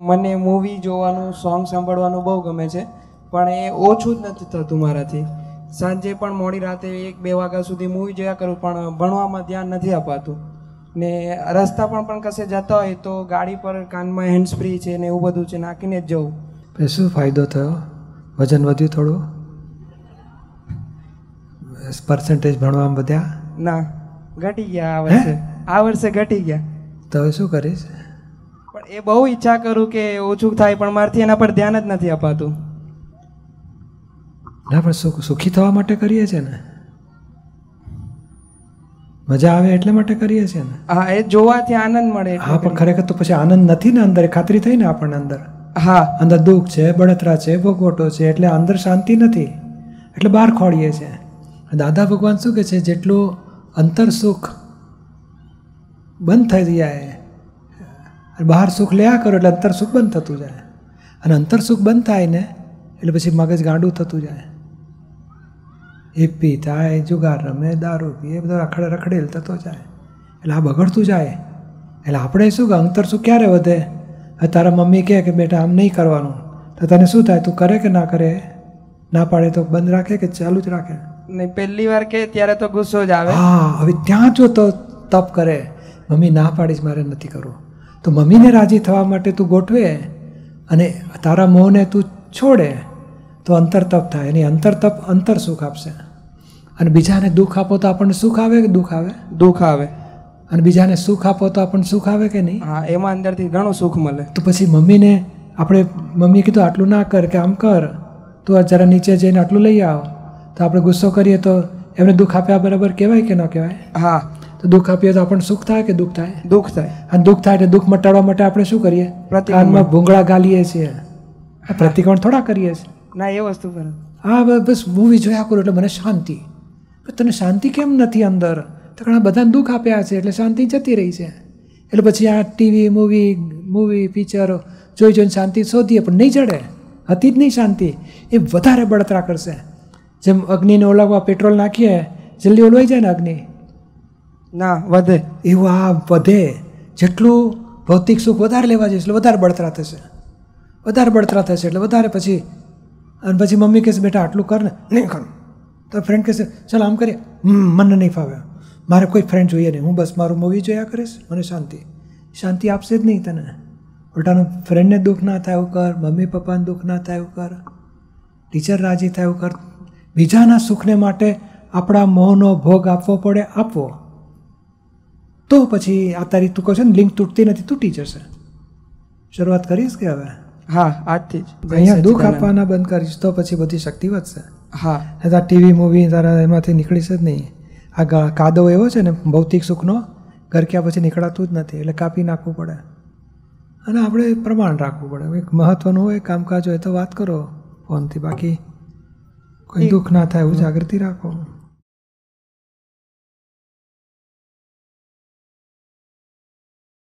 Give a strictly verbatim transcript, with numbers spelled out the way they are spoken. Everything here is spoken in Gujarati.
મને મૂવી જોવાનું, સોંગ સાંભળવાનું બહુ ગમે છે, પણ એ ઓછું જ નથી થતું મારાથી. સાંજે પણ મોડી રાતે એક બે વાગ્યા સુધી મૂવી જોયા કરું, પણ ભણવામાં ધ્યાન નથી અપાતું. ને રસ્તા પણ પણ કશે જતા હોય તો ગાડી પર કાનમાં હેન્ડ્સ ફ્રી છે ને એવું બધું છે, નાખીને જ જવું. પછી શું ફાયદો થયો? વજન વધ્યું થોડું? પર્સન્ટેજ ભણવામાં વધ્યા? ના, ઘટી ગયા. આ વર્ષે આ વર્ષે ઘટી ગયા. તો હવે શું કરીશ? પણ એ બહુ ઈચ્છા કરું કે ઓછું થાય, પણ મારાથી એના પર ધ્યાન જ નથી અપાતું. ના, પણ સુખ સુખી થવા માટે કરીએ છીએ ને, મજા આવે એટલે માટે કરીએ છીએ ને. હા, એ જોવાથી આનંદ મળે. હા, પણ ખરેખર તો પછી આનંદ નથી ને અંદર, ખાતરી થઈ ને આપણને અંદર. હા, અંદર દુઃખ છે, બળતરા છે, ભોગવટો છે, એટલે અંદર શાંતિ નથી, એટલે બહાર ખોડીએ છીએ. દાદા ભગવાન શું કહે છે? જેટલું અંતર સુખ બંધ થઈ જાય, બહાર સુખ લેયા કરો એટલે અંતર સુખ બંધ થતું જાય. અને અંતર સુખ બંધ થાય ને એટલે પછી મગજ ગાંડું થતું જાય, એપી થાય, જુગાર રમે, દારૂ પીએ, એ બધો રખડે રખડેલ થતો જાય, એટલે આ બગડતું જાય. એટલે આપણે શું કે અંતર સુખ ક્યારે વધે? તારા મમ્મી કહે કે બેટા આમ નહીં કરવાનું, તો તને શું થાય? તું કરે કે ના કરે? ના પાડે તો બંધ રાખે કે ચાલુ જ રાખે? નહીં, પહેલી વાર કે ત્યારે તો ગુસ્સો જ આવે. હા, હવે ત્યાં જો તો તપ કરે, મમ્મી ના પાડીશ મારે નથી કરવું, તો મમ્મીને રાજી થવા માટે તું ગોઠવે અને તારા મોહને તું છોડે તો અંતર તપ થાય. એની અંતર તપ અંતર સુખ આપશે. અને બીજાને દુઃખ આપો તો આપણને સુખ આવે કે દુઃખ આવે? દુઃખ આવે. અને બીજાને સુખ આપો તો આપણને સુખ આવે કે નહીં? હા, એમાં અંદરથી ઘણું સુખ મળે. તો પછી મમ્મીને આપણે મમ્મી કીધું આટલું ના કર કે આમ કર, તું જરા નીચે જઈને આટલું લઈ આવ, તો આપણે ગુસ્સો કરીએ તો એમને દુઃખ આપ્યા બરાબર કહેવાય કે ન કહેવાય? હા. તો દુઃખ આપીએ તો આપણને સુખ થાય કે દુઃખ થાય? દુઃખ થાય. અને દુઃખ થાય એટલે દુઃખ મટાડવા માટે આપણે શું કરીએ? કાનમાં ભૂંગળા ગાલીએ છીએ. આ પ્રતિક્રમણ થોડા કરીએ છીએ. ના, એ વસ્તુ પર હા, બસ મૂવી જોયા કરું એટલે મને શાંતિ. તને શાંતિ કેમ નથી અંદર? તો ઘણા બધાને દુઃખ આપ્યા છે એટલે શાંતિ જતી રહી છે. એટલે પછી આ ટીવી મૂવી મૂવી પિક્ચરો જોઈ જોઈને શાંતિ શોધીએ, પણ નહીં ચડે. હતી જ નહીં શાંતિ, એ વધારે બળતરા કરશે. જેમ અગ્નિને ઓલાવવા પેટ્રોલ નાખીએ, જલ્દી ઓલવાઈ જાય ને અગ્નિ? ના, વધે. એવું આ વધે. જેટલું ભૌતિક સુખ વધારે લેવા જઈશ એટલે વધારે બળતરા થશે, વધારે બળતરા થશે એટલે વધારે પછી. અને પછી મમ્મી કહેશે બેટા આટલું કર ને, નહીં કરું. તો ફ્રેન્ડ કહેશે ચાલ આમ કરીએ, મને નહીં ફાવે, મારે કોઈ ફ્રેન્ડ જોઈએ નહીં, હું બસ મારું મૂવી જોયા કરીશ, મને શાંતિ. શાંતિ આપશે જ નહીં તને. ઉલટાનું ફ્રેન્ડને દુઃખ ના થાય એવું કર, મમ્મી પપ્પાને દુઃખ ના થાય એવું કર, ટીચર રાજી થાય એવું કર. બીજાના સુખને માટે આપણા મોહનો ભોગ આપવો પડે, આપવો. તો પછી આ તારી તું કહો છે ને લિંક તૂટતી નથી, તૂટી જશે. શરૂઆત કરીશ કે હવે? હા, આજથી જ અહીંયા દુઃખ આપવાના બંધ કરીશ તો પછી બધી શક્તિ વધશે. હા, તારા ટીવી મૂવી તારા એમાંથી નીકળીશ જ નહીં. આ કાદવ એવો છે ને ભૌતિક સુખનો, ગરક્યા પછી નીકળાતું જ નથી, એટલે કાપી નાખવું પડે. અને આપણે પ્રમાણ રાખવું પડે. એક મહત્વનું હોય કામકાજ હોય તો વાત કરો ફોનથી, બાકી કોઈ દુઃખ ના થાય એવું જાગૃતિ રાખો.